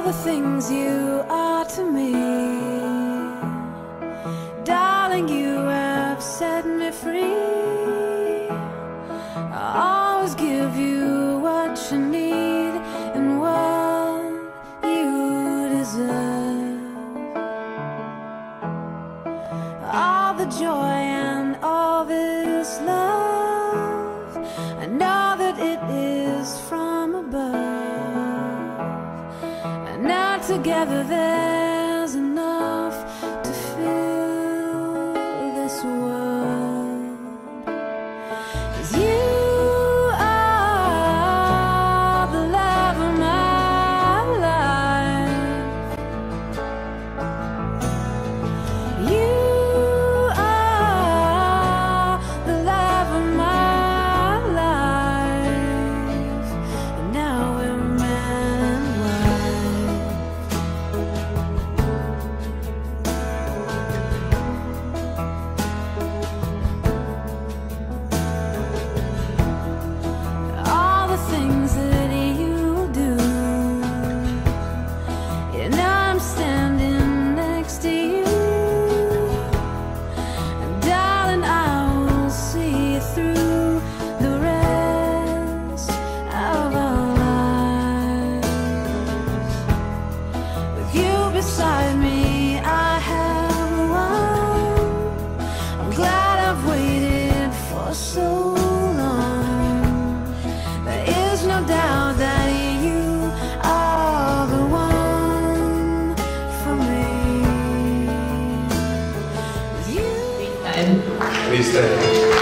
the things you are to me, darling, you have set me free. I'll always give you what you need and what you deserve. All the joy and all this love, I know that it is from above, and now together there's enough to fill this world. 'Cause you are the love of my life. You things that you do, and I'm standing next to you, and darling, I will see through the rest of our lives. With you beside me, I have won. I'm glad I've waited for so no doubt that you are the one for me. Please stand.